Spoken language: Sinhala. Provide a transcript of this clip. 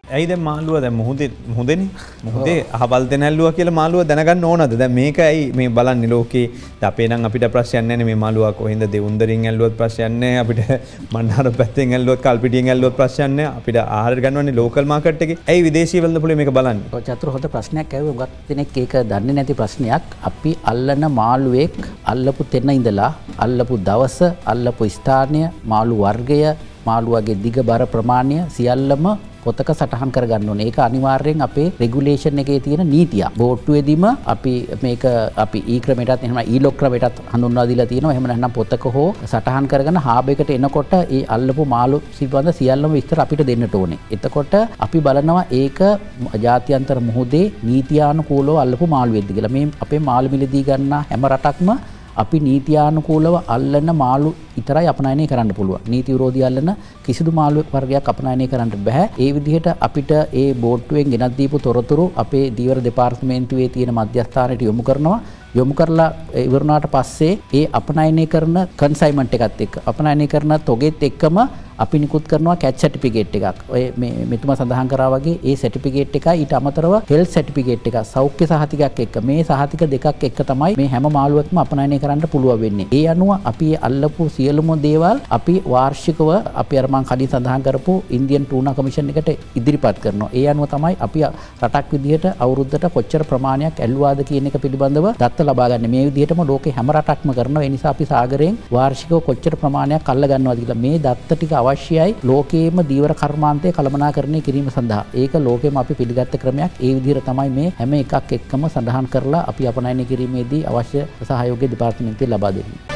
ඇයි දැන් මාළුවා දැන් මුහුදේනේ මුහුදේ අහවල් දෙන ඇල්ලුවා කියලා මාළුවා දැනගන්න ඕනද? දැන් මේක ඇයි මේ බලන්නේ ලෝකේ අපේ නම් අපිට ප්‍රශ්නයක් නැහැ මේ මාළුවා කොහෙන්ද දෙවුන්දරින් ඇල්ලුවත් ප්‍රශ්නයක් නැහැ අපිට මන්නාර පැත්තෙන් ඇල්ලුවත් කල්පිටියෙන් ඇල්ලුවත් ප්‍රශ්නයක් නැහැ අපිට ආහාර ගන්නවන්නේ ලෝකල් මාකට් එකේ. ඇයි විදේශීය වෙළඳපොලේ මේක බලන්නේ? ඔය චතුර හොඳ ප්‍රශ්නයක් ඇහුවා. උගත් දෙනෙක් ඒක දන්නේ නැති ප්‍රශ්නයක්. අපි අල්ලන මාළුවෙක් අල්ලපු තැන ඉඳලා අල්ලපු දවස අල්ලපු ස්ථානය මාළු වර්ගය මාළුවාගේ දිග බර ප්‍රමාණය සියල්ලම පොතක සටහන් කරගන්න ඕනේ. ඒක අනිවාර්යෙන් අපේ රෙගුලේෂන් එකේ තියෙන නීතියක්. බෝට්ටුවේදීම අපි මේක අපි ඊ ක්‍රමයටත් එහෙම ඊලොක් ක්‍රමයටත් හඳුන්වා දීලා තියෙනවා. එහෙම නැත්නම් පොතක හෝ සටහන් කරගෙන හාබ් එකට එනකොට ඒ අල්ලපු මාළු සිබඳ සියල්ලම විස්තර අපිට දෙන්නට ඕනේ. එතකොට අපි බලනවා ඒක ජාත්‍යන්තර මුහුදේ නීතියානුකූලව අල්ලපු මාළුවෙක්ද කියලා. මේ අපේ මාළු මිලදී ගන්න හැම රටක්ම අපි නීතියානුකූලව අල්ලන මාළු විතරයි අපනයනය කරන්න පුළුවන්. නීති විරෝධී අල්ලන කිසිදු මාළු වර්ගයක් අපනයනය කරන්න බෑ. ඒ විදිහට අපිට ඒ බෝට්ටුවෙන් ගෙනත් දීපු තොරතුරු අපේ දීවර දෙපාර්තමේන්තුවේ තියෙන මධ්‍යස්ථානයට යොමු කරනවා. යොමු කරලා ඉවරනාට පස්සේ ඒ අපනයනය කරන කන්සයින්මන්ට් එකත් එක්ක අපනයනය කරන තොගෙත් එක්කම අපි නිකුත් කරනවා කැච් සර්ටිෆිකේට් එකක්. ඔය මෙතුමා සඳහන් කරා වගේ ඒ සර්ටිෆිකේට් එකයි ඊට අමතරව හෙල්ත් සර්ටිෆිකේට් එකක් සෞඛ්‍ය සහතිකයක් එක්ක මේ සහතික දෙකක් එක්ක තමයි මේ හැම මාළුවෙක්ම අපනයනය කරන්න පුළුවන් වෙන්නේ. ඒ අනුව අපි අල්ලපු සියලුම දේවල් අපි වාර්ෂිකව අපි අර මං කලින් සඳහන් කරපු ඉන්දියන් ටූනා කමිෂන් එකට ඉදිරිපත් කරනවා. ඒ අනුව තමයි අපි රටක් විදිහට අවුරුද්දට කොච්චර ප්‍රමාණයක් ඇල්ලුවාද කියන එක පිළිබඳව දත්ත ලබා ගන්න. මේ විදිහටම ලෝකේ හැම රටක්ම කරනවා. ඒ නිසා අපි සාගරයෙන් වාර්ෂිකව කොච්චර ප්‍රමාණයක් අල්ල ගන්නවද කියලා මේ දත්ත ටික අවශ්‍යයි ලෝකයේම දීවර කර්මාන්තය කළමනාකරණය කිරීම සඳහා. ඒක ලෝකෙම අපි පිළිගත්ත ක්‍රමයක්. ඒ විදිහට තමයි මේ හැම එකක් එක්කම සඳහන් කරලා අපි අපනයනය කිරීමේදී අවශ්‍ය සහයෝගය දෙපාර්තමේන්තුවේ ලබා දෙන්නේ.